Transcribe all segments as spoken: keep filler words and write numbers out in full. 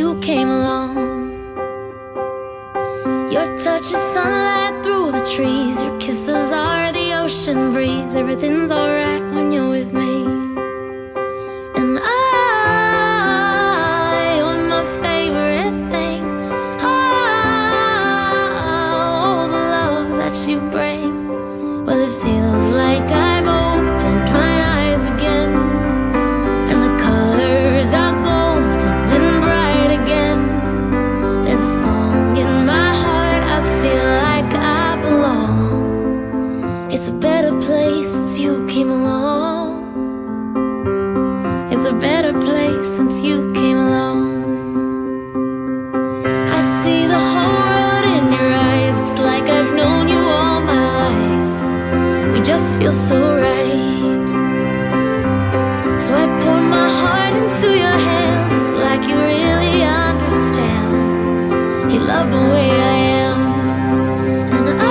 you came along. Your touch is sunlight through the trees, your kisses are the ocean breeze. Everything's alright when you're with me. And I, you're my favorite thing. Oh, the love that you bring. Well, it feels like I've opened my eyes again, and the colors are golden and bright again. There's a song in my heart, I feel like I belong. It's a better place since you came along. It's a better place since you came along. I see the whole world in your eyes. It's like I've known you all my life. We just feel so right. So I pour my heart into your hands. It's like you really understand. You love the way I am. And I,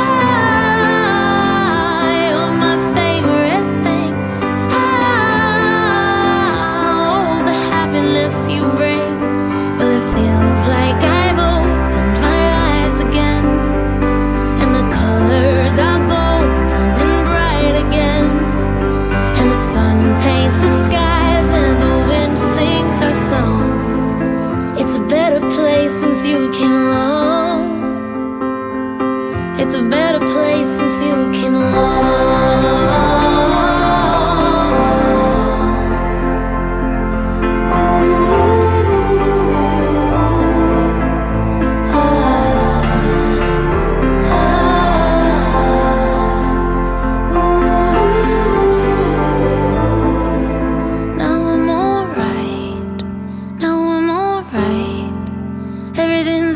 you're my favorite thing. Oh, the happiness you bring. Well, it feels like I've opened my eyes again, and the colors are golden and bright again. And the sun paints the skies and the wind sings her song. It's a better place since you came along. It's a better place since you came along. Now I'm alright. Now I'm alright. Everything's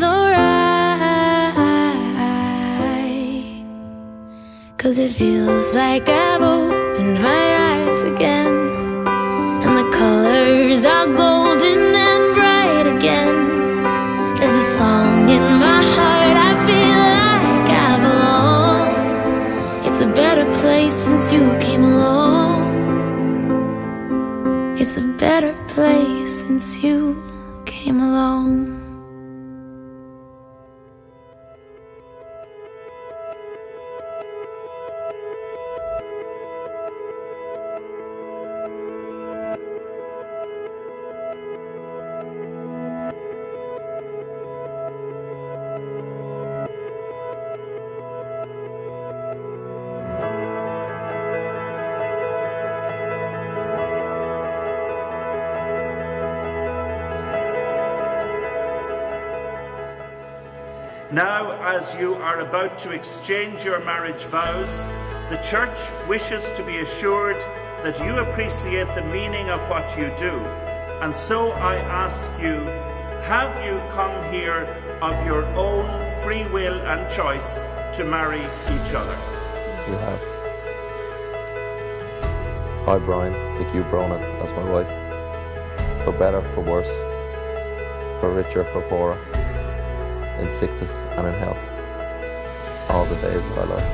alright. 'Cause it feels like I've opened my eyes again, and the colors are golden and bright again. There's a song in my heart, I feel like I belong. It's a better place since you came along. It's a better place since you came along. Now, as you are about to exchange your marriage vows, the Church wishes to be assured that you appreciate the meaning of what you do. And so I ask you, have you come here of your own free will and choice to marry each other? You have. I, Brian, take you, Brona, as my wife, for better, for worse, for richer, for poorer, in sickness and in health, all the days of our life.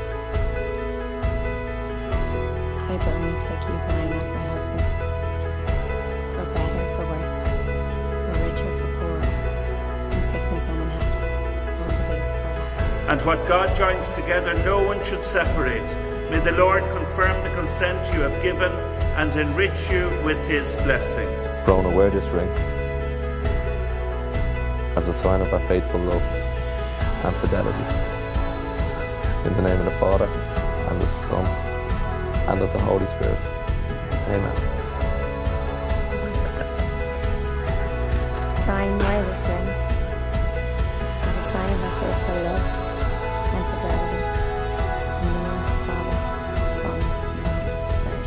I, Brona, take you, Brian, as my husband, for better, for worse, for richer, for poorer, in sickness and in health, all the days of our lives. And what God joins together, no one should separate. May the Lord confirm the consent you have given and enrich you with his blessings. Brona, wear this ring as a sign of our faithful love and fidelity. In the name of the Father, and the Son, and of the Holy Spirit. Amen. Brian, wear this ring as a sign of our faithful love and fidelity. In the name of the Father, the Son, and the Holy Spirit.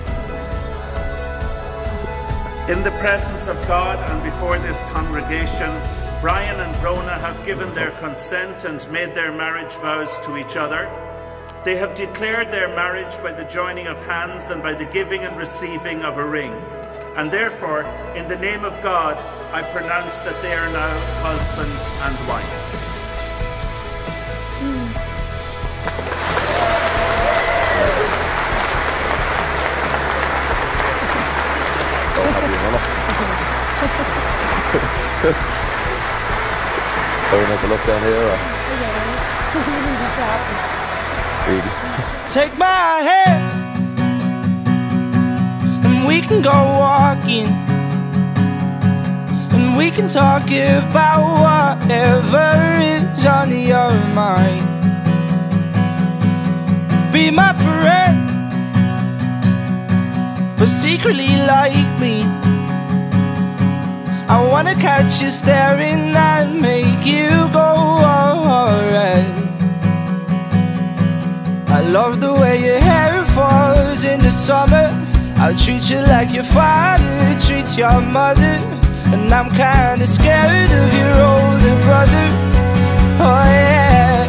Amen. In the presence of God and before this congregation, Brian and Brona have given their consent and made their marriage vows to each other. They have declared their marriage by the joining of hands and by the giving and receiving of a ring. And therefore, in the name of God, I pronounce that they are now husband and wife. So happy, Mama. Or you make a look down here, or? Really? Take my hand and we can go walking, and we can talk about whatever is on your mind. Be my friend, but secretly like me. I wanna catch you staring and make you go alright. I love the way your hair falls in the summer. I'll treat you like your father treats your mother. And I'm kinda scared of your older brother. Oh yeah.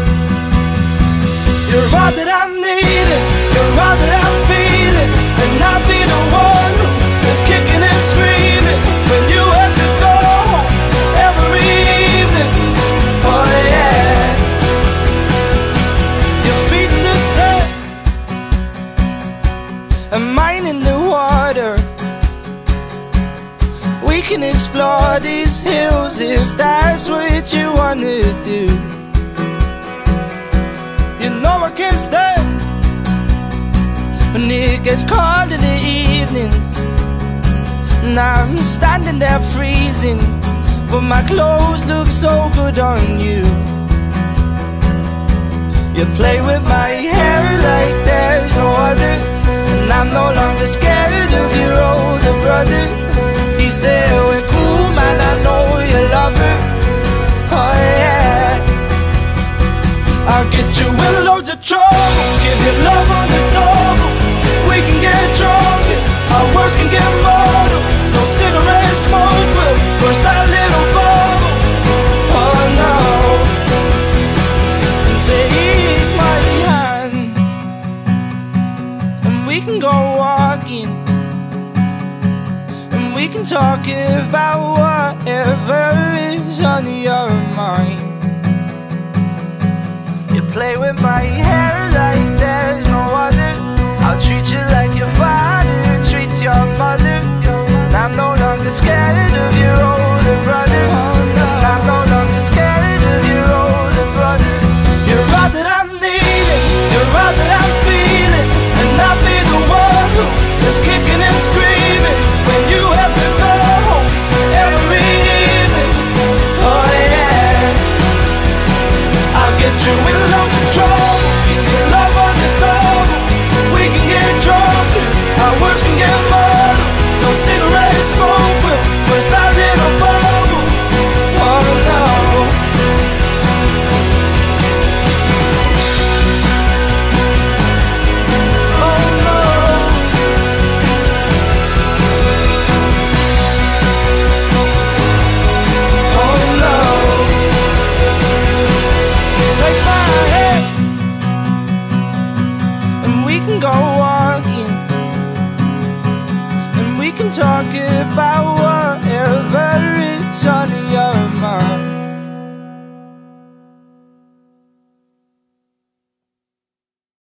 You're all that I'm needing, you're all that I'm feeling, and I'll be the one that's kicking and screaming when you have to go home every evening. Oh yeah. Your feet in the sand and mine in the water. We can explore these hills if that's what you wanna do. You know I can't stand when it gets cold in the evenings, and I'm standing there freezing, but my clothes look so good on you. You play with my hair like there's no other, and I'm no longer scared of your older brother. He said, we're cool, man, I know you love her. Oh yeah. I'll get you in loads of trouble, give you love on the double. We can get drunk, our words can get muddled. No cigarette smoke will burst that little bubble. Oh no. Take my hand and we can go walking, and we can talk about whatever is on your mind. You play with my hair like there's no other. I'll treat you like your father treats your mother. And I'm no longer scared of your older brother. And I'm no longer scared of your older brother. You're all that I'm needing, you're all that I'm feeling, and I'll be the one that's kicking and screaming when you have to go home every evening. Oh yeah. I'll get you in loads of trouble, give you love on the double. We can get drunk, our words can get muddled. No cigarette smoke will burst that little bubble. Oh no. Oh no. Oh no. Take my hand and we can go walking, and we can talk about